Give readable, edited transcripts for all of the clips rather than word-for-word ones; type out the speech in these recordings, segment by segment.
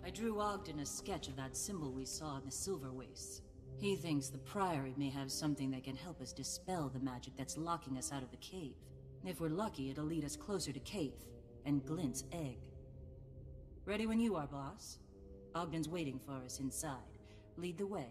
I drew Ogden a sketch of that symbol we saw in the Silver Wastes. He thinks the Priory may have something that can help us dispel the magic that's locking us out of the cave. If we're lucky, it'll lead us closer to Caith and Glint's egg. Ready when you are, boss. Ogden's waiting for us inside. Lead the way.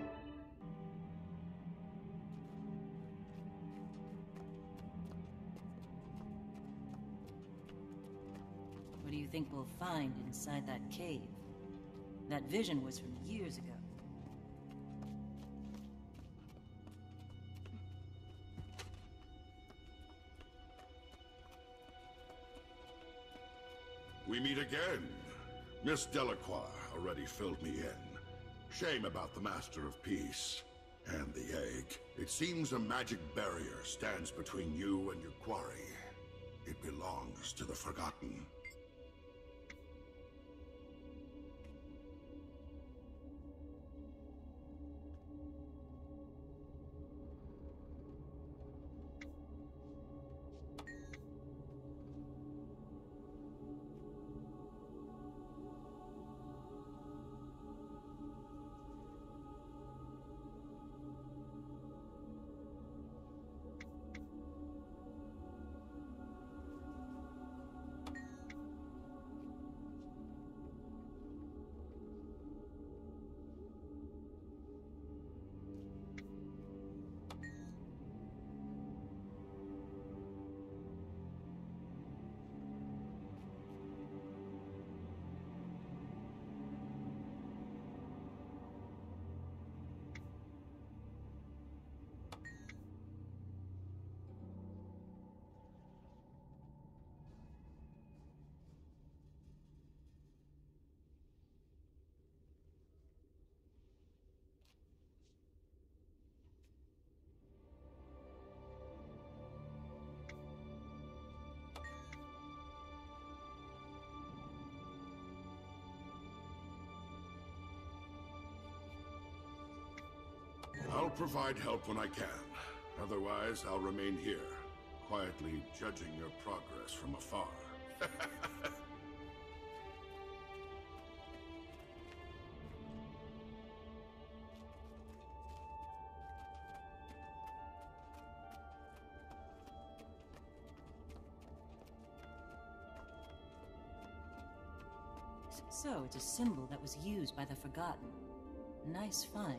What do you think we'll find inside that cave? That vision was from years ago. We meet again. Miss Delacroix already filled me in. Shame about the Master of Peace and the egg. It seems a magic barrier stands between you and your quarry. It belongs to the Forgotten. I'll provide help when I can. Otherwise, I'll remain here, quietly judging your progress from afar. So, it's a symbol that was used by the Forgotten. Nice find.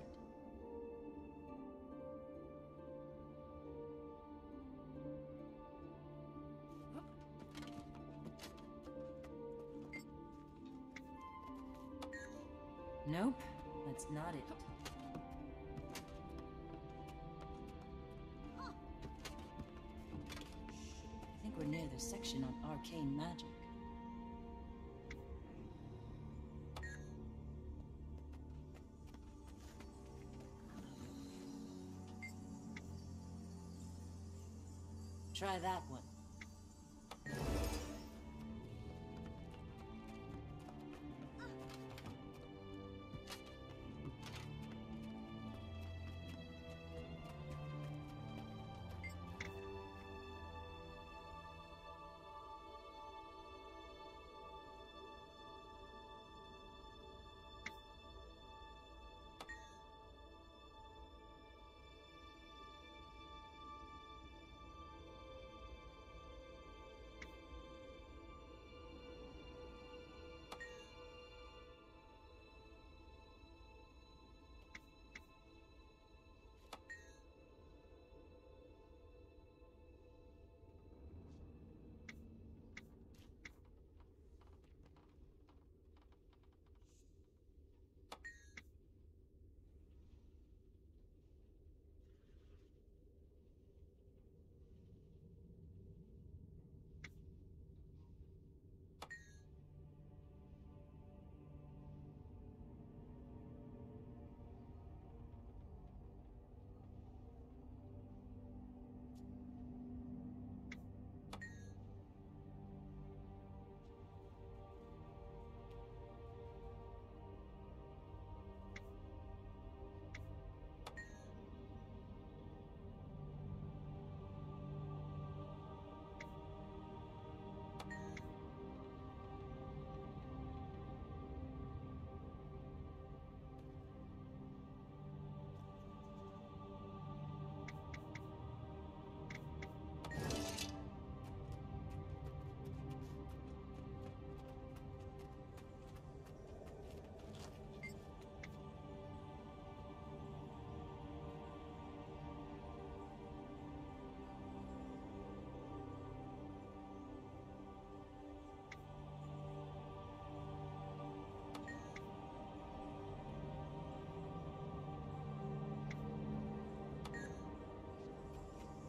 Nope, that's not it. I think we're near the section on arcane magic. Try that one.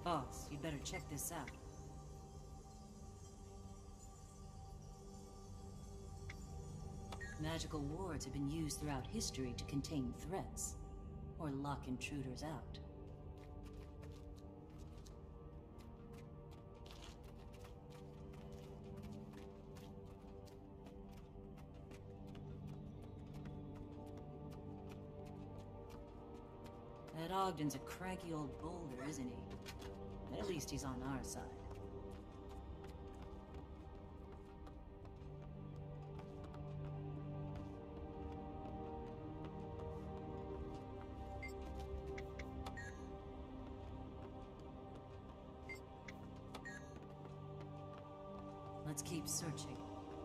Boss, you'd better check this out. Magical wards have been used throughout history to contain threats, or lock intruders out. That Ogden's a cranky old boulder, isn't he? But at least he's on our side. Let's keep searching.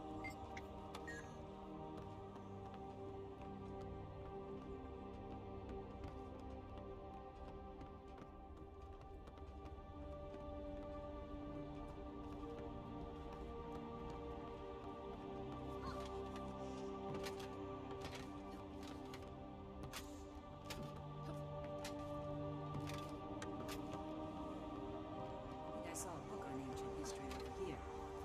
I saw a book on ancient history over here.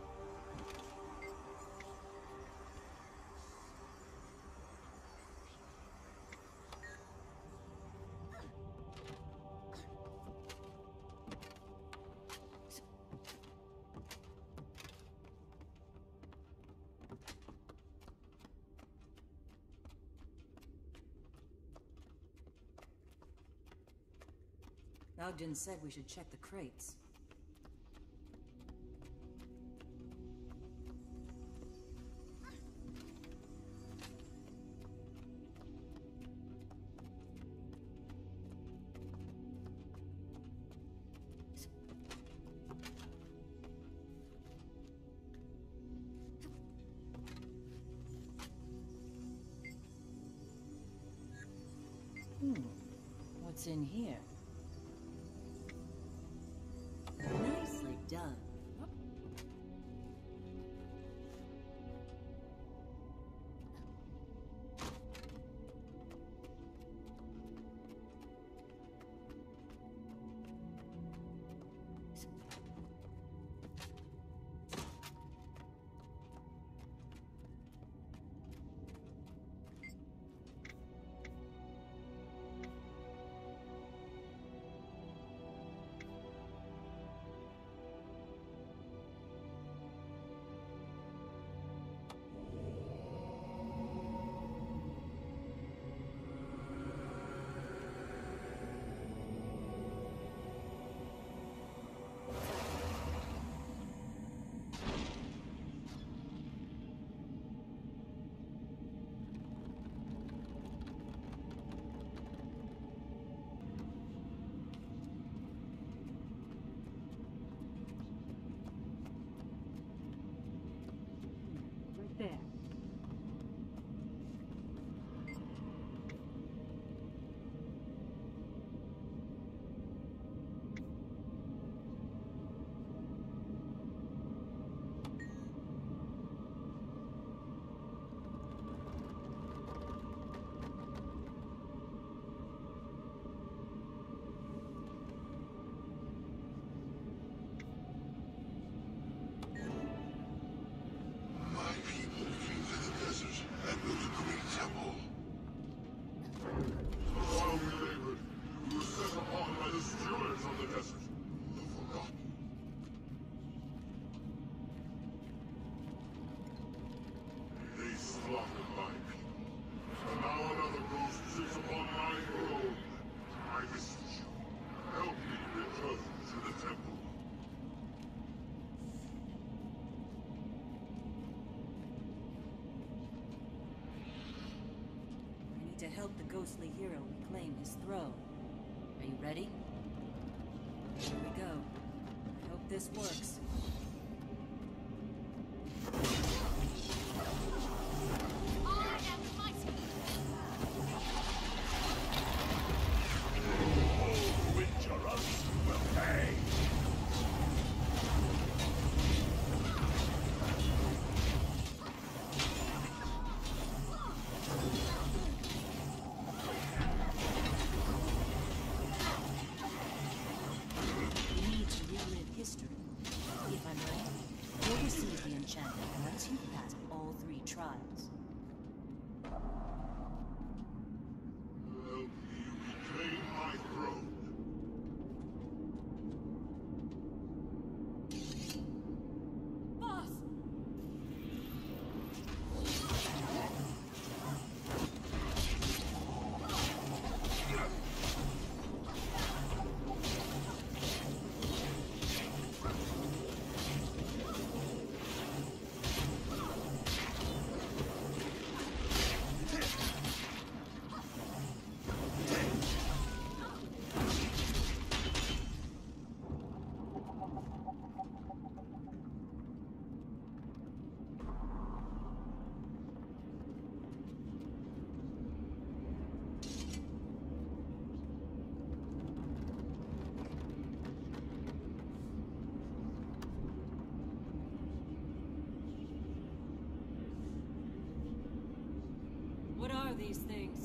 Ogden said we should check the crates. What's in here? Nicely done. There. To help the ghostly hero reclaim his throne. Are you ready? Here we go. I hope this works. sides. Help me reclaim my throne. Boss! What are these things?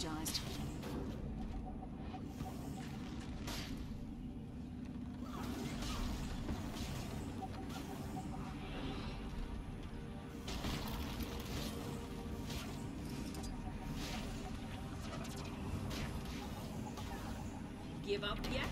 energized. Give up yet?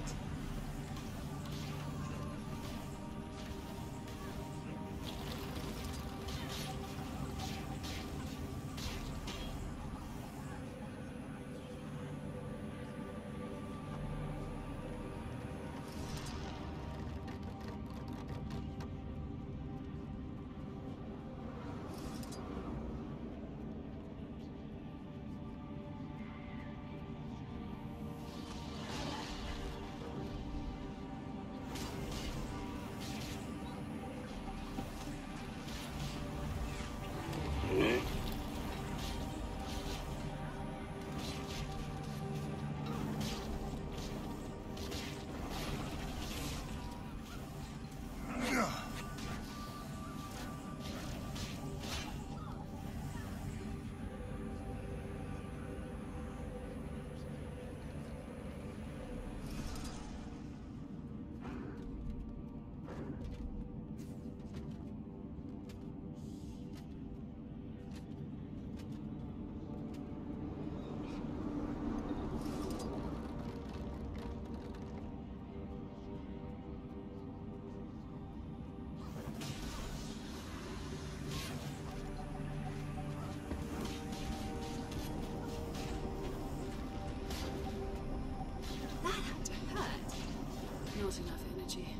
Not enough energy.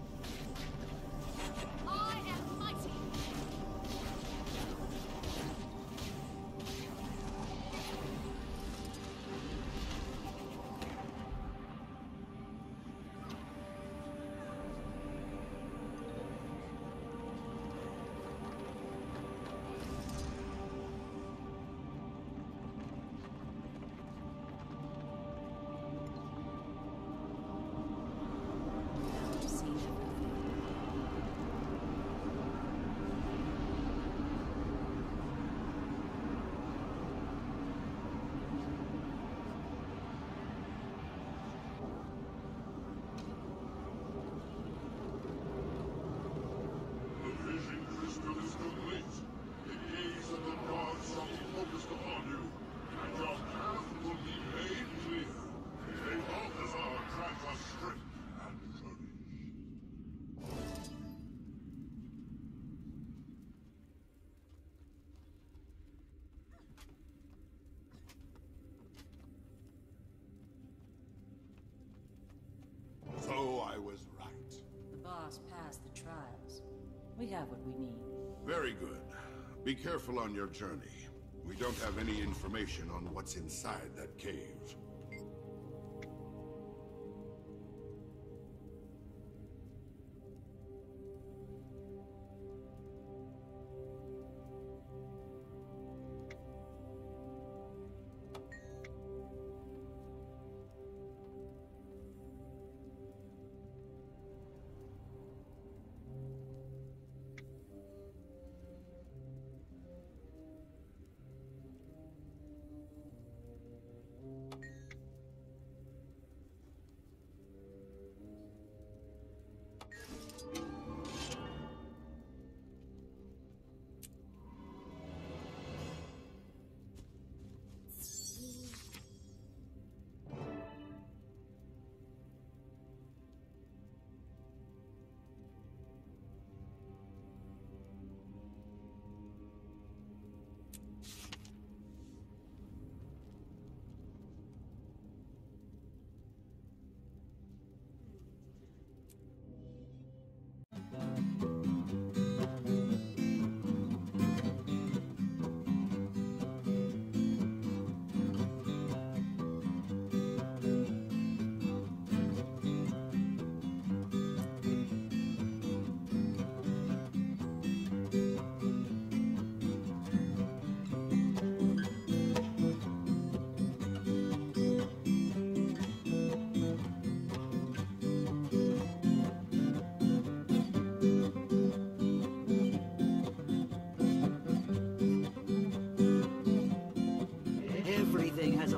I am mighty. So I was right. The boss passed the trials. We have what we need. Very good. Be careful on your journey. We don't have any information on what's inside that cave.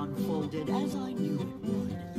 unfolded as I knew it would.